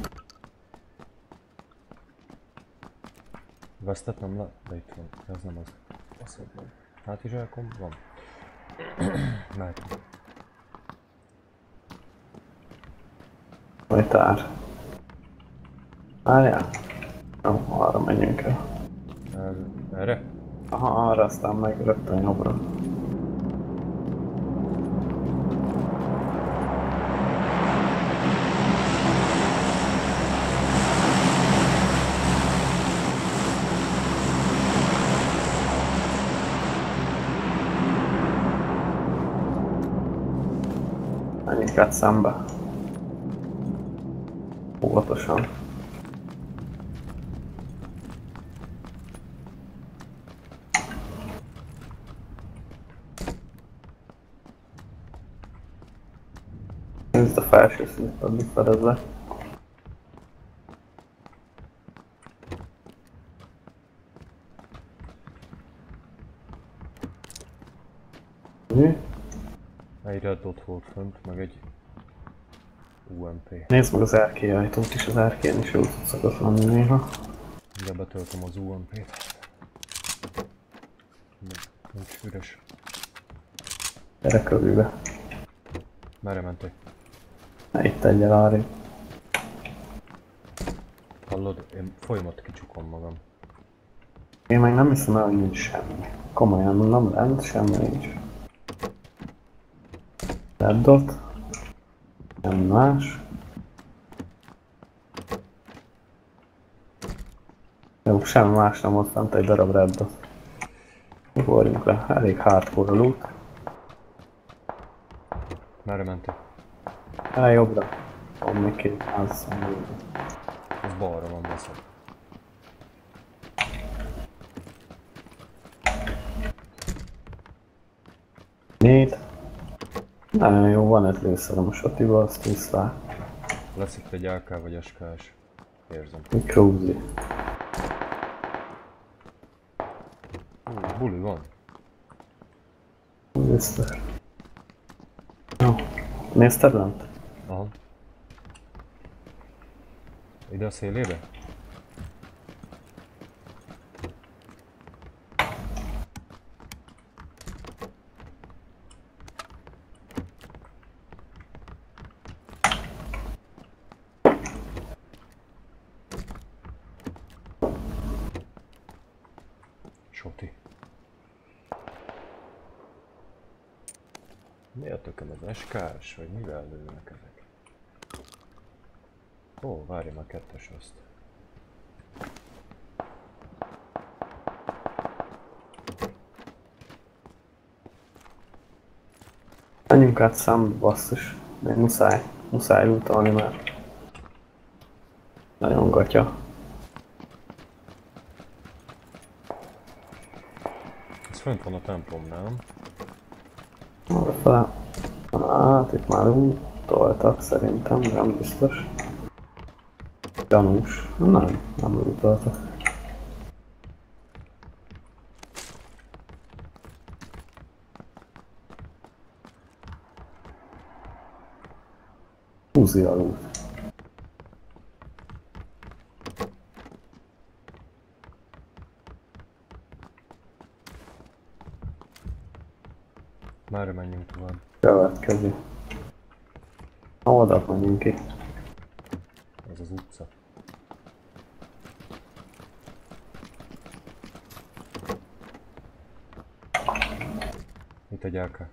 Vesztet nem le? De itt van. Ez nem az. Baszod meg. Hátizsákom van. Mehetünk. Vagy ár. Várjál. Nem, arra menjünk el. Ez, erre? Aha, arra aztán meg rögtön jobbra. Menjünk át szembe. Óvatosan. Nézd a felső szintet, addig fedez le. Mi? Egy red dot volt fönt, meg egy u em pé. Nézd meg az erkély ajtót is, az erkélyen is jó szokott lenni néha. Ugye betöltöm az u em pét. Nincs üres. Gyere körülbe. Merre mentek? Ne itt egyel arrébb. Hallod? Én folyamat kicsukom magam. Én meg nem hiszem el, hogy nincs semmi. Komolyan mondom, lent semmi nincs. Red dot. Semmi más. Jó, semmi más nem volt fent, egy darab red dot. Ugorjunk le, elég hardcore a loot. Merre mentek? El jobbra. Van még két ház. Az balra van beszed. Négy. Nagyon jó, van egy lőszerem a sotiba, azt vissza. Lesz itt egy á ká vagy es ká es. Érzem. Mikrózi. Hú, buli van. Lőszer. Jó. Nézted lent? Aha. Ide a szélébe? Soti. Mi a tököm ez? es ká es? Vagy mivel lőnek ezek? Ó, várj már kettes azt. Menjünk át számba, basszus. Még muszáj, muszáj lootolni, mert nagyon gatya. Ez fönt van a templomnál. Arra fel. Hát itt már lootoltak szerintem, de nem biztos. Gyanús. Nem, nem lootoltak. Húzi a loot. Merre menjünk tovább? Következő. Oda menjünk ki. Ez az utca. Itt egy á ká.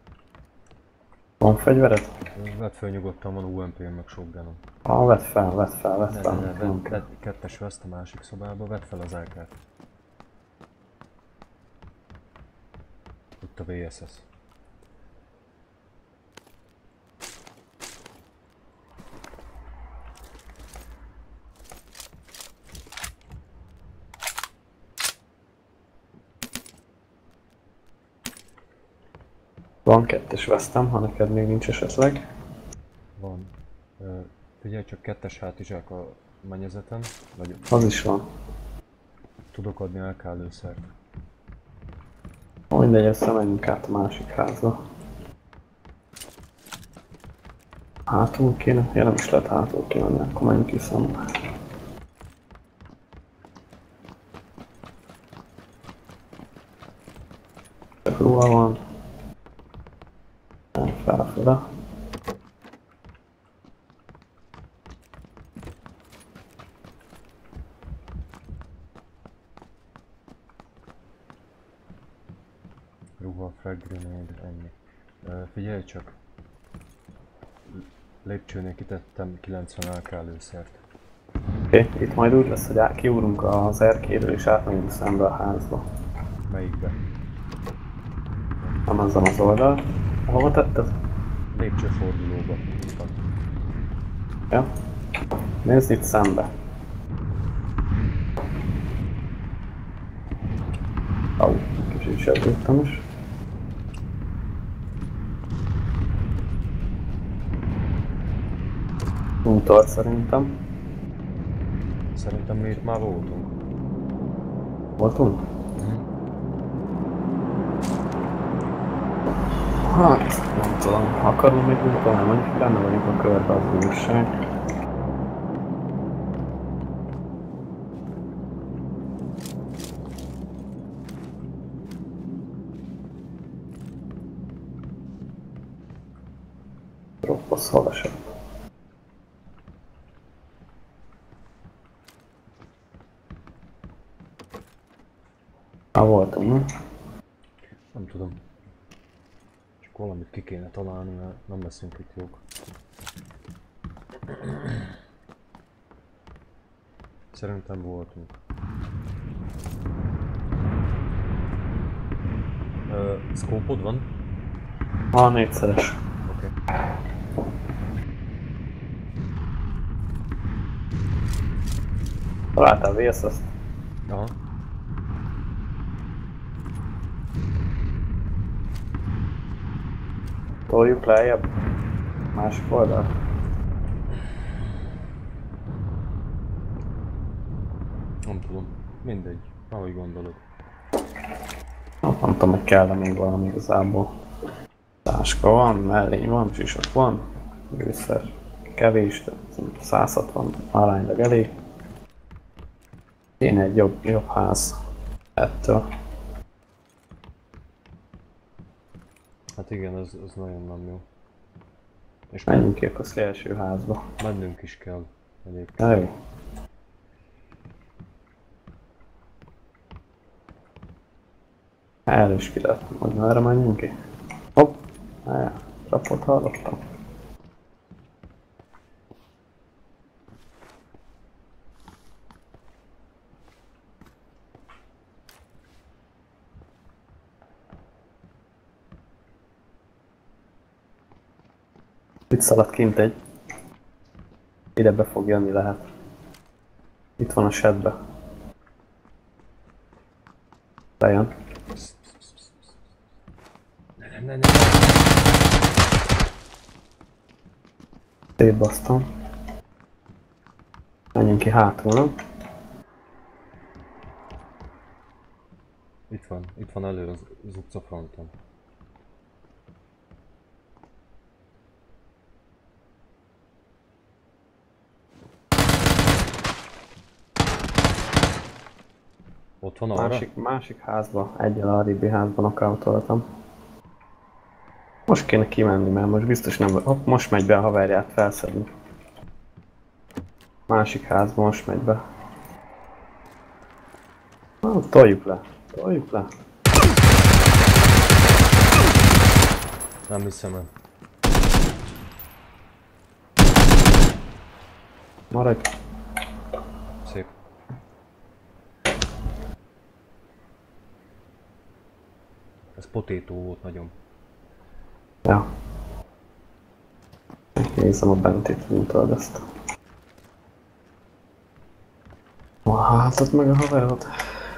Van fegyvered? Vedd fel nyugodtan, van u em pé-m meg shotgunom. Ah, vedd fel, vedd fel, vedd Ne, fel. ne, ne, Nem vedd, kell. vedd, kettes veszt a másik szobába, vedd fel az á kát. Itt a vé es es. Van kettes vesztem, ha neked még nincs esetleg. Van. Ö, figyelj, csak kettes hátizsák a mennyezeten, vagy Az is van. tudok adni á ká lőszert. Mindegy, össze menjünk át a másik házba. Hátul kéne? Ja, nem is lehet hátul kimenni, akkor menjünk ki szembe. Csak ruha van. Nem felfele. Ruha, frag grenade, ennyi. Uh, figyelj csak. Lépcsőnél kitettem kilencven á ká lőszert. Oké, okay, itt majd úgy lesz, hogy át, kiúrunk az erkéről és átmegyünk szembe a házba. Melyikbe? Nem azon az oldal. Hova tetted? Lépcsőfordulóba. Itt van. Ja. Nézd itt szembe. Au, kicsit sebültem is. Untart szerintem. Szerintem mi itt már voltunk. Voltunk? Hát, nem tudom, akarunk még utána, mondjuk benne vagyunk a körbe, az újság. Roppasz halasabb. Már voltunk, nem? Nem tudom. Csak valamit ki kéne találni, mert nem leszünk itt jók. Szerintem voltunk. Uh, Szkópod van? A négyszeres. Oké. Okay. Találtál vé es es-t? Aha. Toljuk lejjebb. Másik oldal. Nem tudom. Mindegy. Ahogy gondolod. Nem tudom, hogy kell még valami igazából. Táska van, mellény van, sisak van. Gőszer kevés, de száz hatvan aránylag elég. Én egy jobb, jobb ház ettől. Hát igen, ez, ez nagyon nem jó. És Menjünk ki akkor az első házba. mennünk is kell egyébként. Ja, jó. Erre is ki lehet, hogy merre menjünk ki. Hopp! Álljá, rapot hallottam. Itt szaladt kint egy. Ide be fog jönni lehet. Itt van a sedbe. Bejön. Ne, ne, ne, ne. Szétbasztam. Menjünk ki hátul, nem? Itt van, itt van elő az, az utca fronton. Ott van arra? Másik, másik házba, egyel arrébbi házban akautoltam. Most kéne kimenni, mert most biztos nem... Hopp, most megy be a haverját felszedni. Másik házba most megy be. Ah, toljuk le, toljuk le. Nem hiszem el. Maradj. Szép. Ez potétó volt nagyon. Ja. Nézem a bentét, mint tudod ezt. A hátat meg a haverod.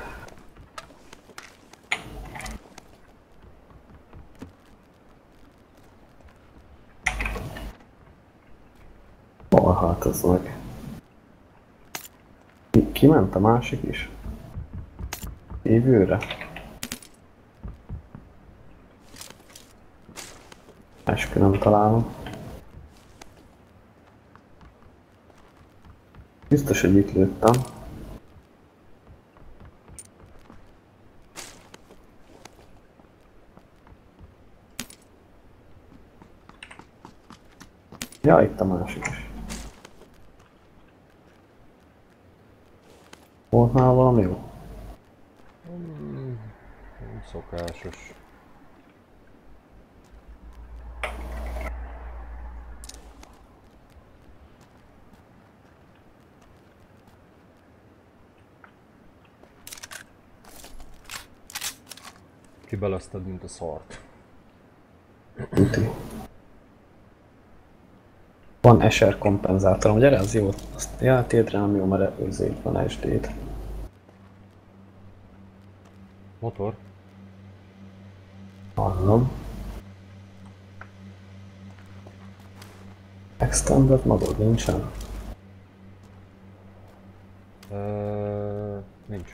Hol hát az meg? Ki, ki ment a másik is? Évőre? Eskü nem találom. Biztos, hogy itt lőttem. Ja, itt a másik is. Volt már valami jó? Mm, szokásos. Kibelasztad, mint a szart. Tuti. Van Escher kompenzátorom, gyere, az jó. Azt, ja, tétre nem jó, mert ezért van es dé-t. Motor? Hallom. Extended magad nincsen? Uh, nincs.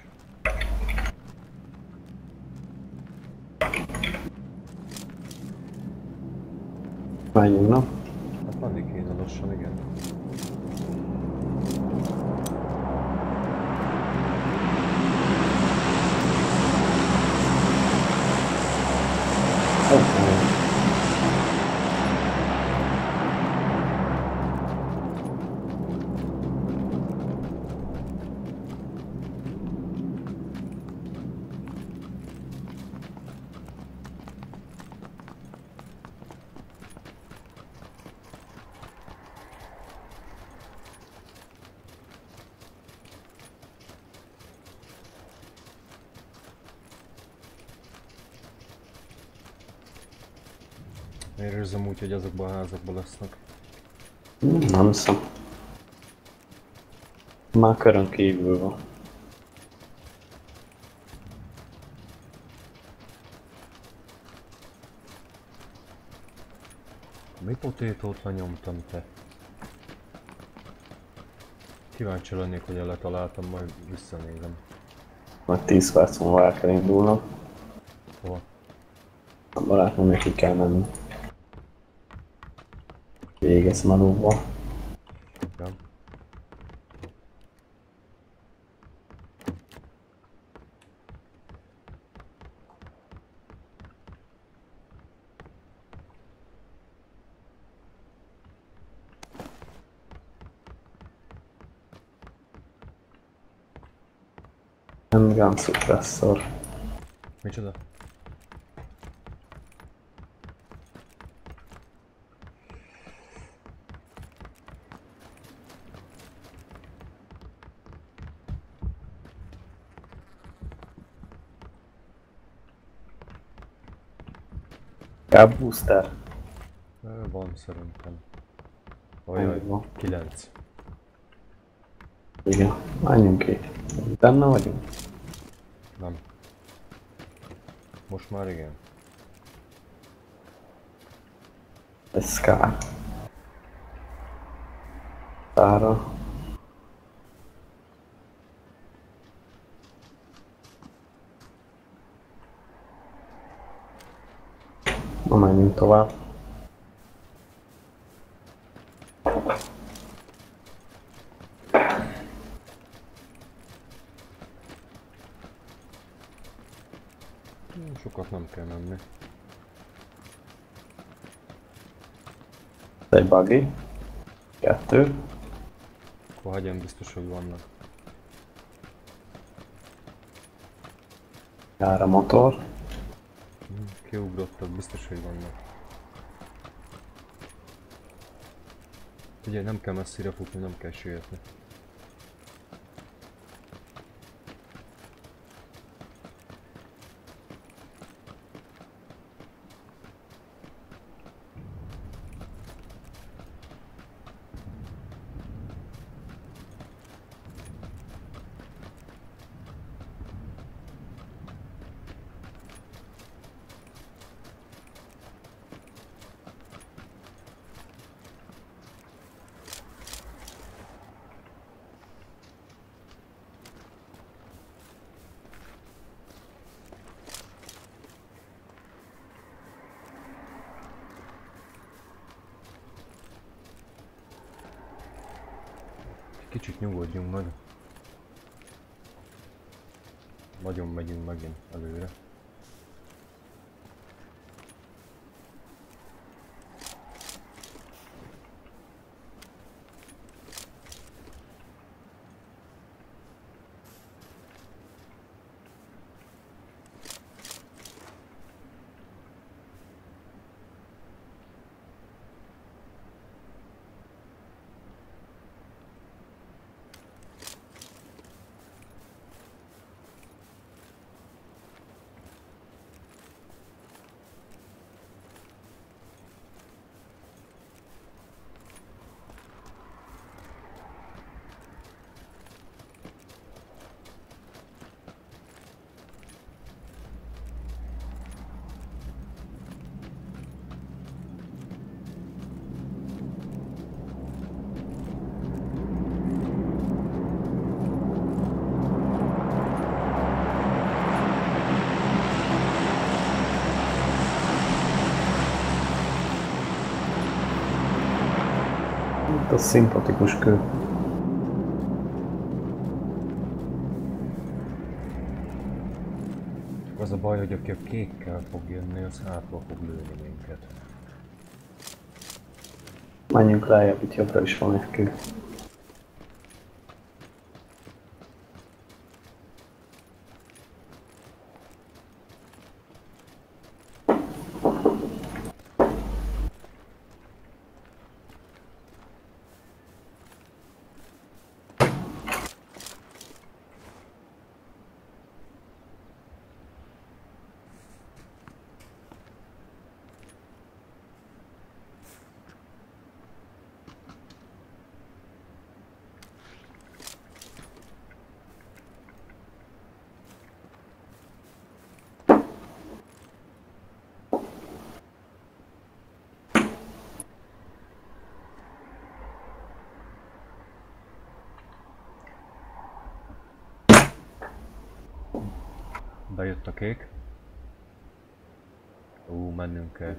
Menjünk, na. Hát menni kéne lassan, igen. Oh, Miért érzem úgy, hogy azokban a házakban lesznek? nem hiszem. Már körön kívül van. Mi potétót lenyomtam, te? Kíváncsi lennék, hogy el letaláltam, majd visszanézem. Majd tíz perc múlva el kell indulnom. Hova? A barátnak neki kell menni. Végez manóba. Ja. Handgun suppressor. Micsoda? Kább booster. Ö, Van szerintem. Ajaj, Van. kilenc. Igen, menjünk ki. Benne vagyunk? Nem. Most már igen. Ez kár. Tára. Na menjünk tovább. Hmm, Sokat nem kell menni. Egy buggy. Kettő. Akkor hagyjam, biztos, hogy vannak. Jár a motor. Hmm, Kiugrottak, biztos, hogy vannak. Ugye nem kell messzire futni, nem kell sietni. Kicsit nyugodjunk meg. Nagyon megyünk megint előre. Itt a szimpatikus kő. Csak az a baj, hogy aki a kékkel fog jönni, az hátba fog lőni minket. Menjünk lejjebb, itt jobbra is van egy kő. Bejött a kék. Ú, mennünk kell.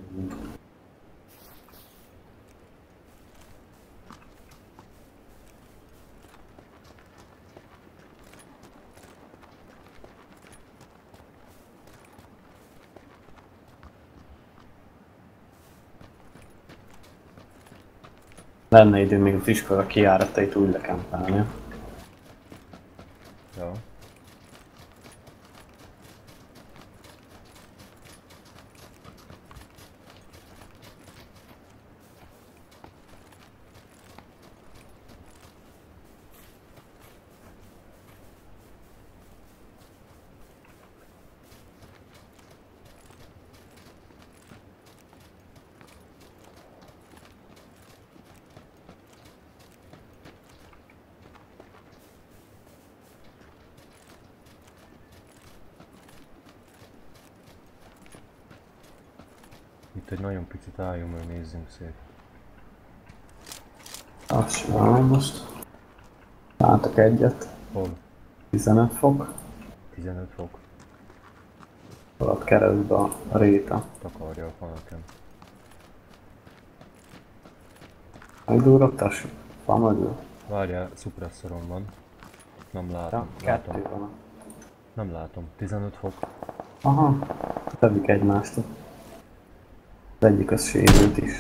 Lenne idő még az iskola kijáratait úgy lekempelni. Ja. Itt egy nagyon picit álljunk, mert nézzünk szét. Azt csinálom most. Látok egyet. Hol? tizenöt fok. tizenöt fok. Alatt keresztbe a réta. Takarja a fa nekem. Megdúrogtassuk? Fa mögül. Várjál, szupresszorom van. Nem Ja, látom. kettő látom. van. Nem látom. tizenöt fok. Aha. Tevik egymást. Az egyik az sérült is.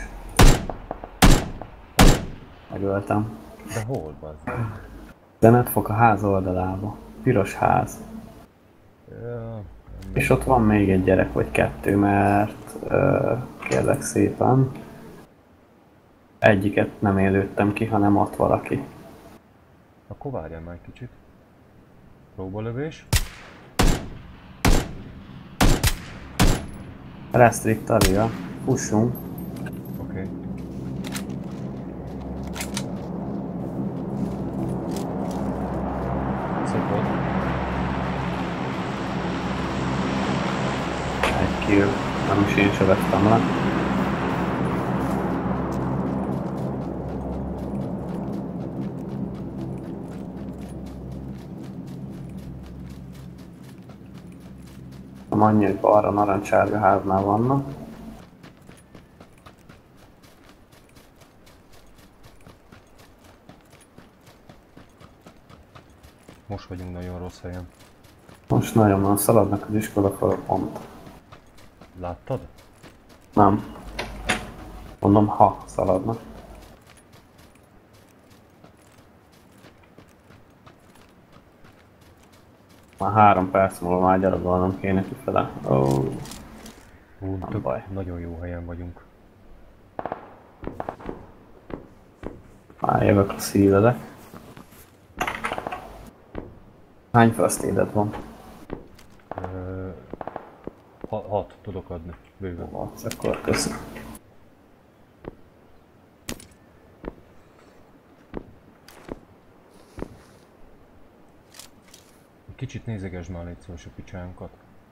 Megöltem. De hol, bazd? tizenöt fok a ház oldalába. Piros ház. Ja, És ott van még egy gyerek vagy kettő, mert ö, kérlek szépen egyiket nem élőttem ki, hanem ott valaki. akkor várjál már egy kicsit. Próbalövés. Restrict area. Fussunk. Oké. Okay. Szopod. Egy kill. Nem is én se vettem le. Annyi, hogy balra narancsárga háznál vannak. Most vagyunk nagyon rossz helyen. Most nagyon van, szaladnak az iskola fel pont. Láttad? Nem. Mondom, ha szaladnak. Már három perc múlva már gyalogolnom kéne kifele. Oh, Hú, nem tök, baj. nagyon jó helyen vagyunk. Már jövök a szívedek. Hány first aid-ed van? Ö, ha, hat tudok adni, bőven. Hatsz, akkor köszönöm. Kicsit nézegesd már légy szíves a picsánkat.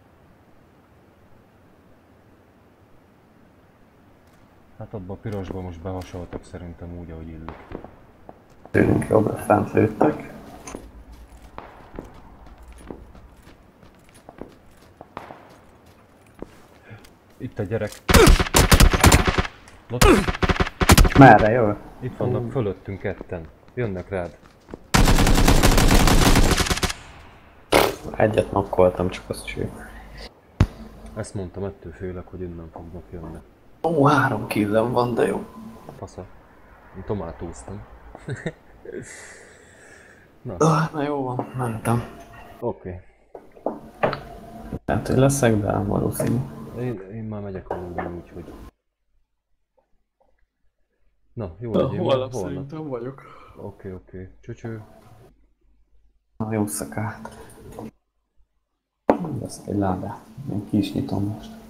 Hát abba a pirosba most behasoltak szerintem úgy, ahogy illik. Tőlünk jobbra fent lőttek. Itt a gyerek. Lotti, Merre jövök? itt vannak fölöttünk ketten. Jönnek rád. Egyet nokkoltam, csak azt cső. Ezt mondtam, ettől félek, hogy innen fognak jönni. Ó, három killem van, de jó. Fasza. Én tomátóztam. Na, Ah, na jó van, mentem. oké. Okay. Hát, hogy leszek, de valószínű. Én, én már megyek aludni, úgyhogy... Na, jó legyél, holnap holnap. szerintem vagyok. Oké, oké. Csöcső. Na, jó szakát. Veszek egy ládát. Én ki is nyitom most.